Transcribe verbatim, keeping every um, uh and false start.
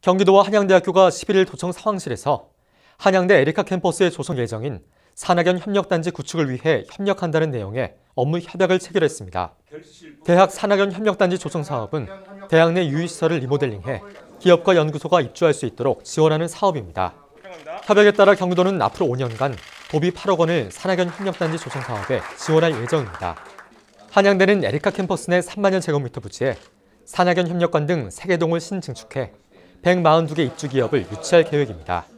경기도와 한양대학교가 십일 일 도청 상황실에서 한양대 에리카 캠퍼스의 조성 예정인 산학연 협력단지 구축을 위해 협력한다는 내용의 업무 협약을 체결했습니다. 대학 산학연 협력단지 조성 사업은 대학 내 유휴시설을 리모델링해 기업과 연구소가 입주할 수 있도록 지원하는 사업입니다. 협약에 따라 경기도는 앞으로 오 년간 도비 팔억 원을 산학연 협력단지 조성 사업에 지원할 예정입니다. 한양대는 에리카 캠퍼스 내 삼만여 제곱미터 부지에 산학연 협력관 등 세 개 동을 신증축해 백사십이 개 입주 기업을 유치할 계획입니다.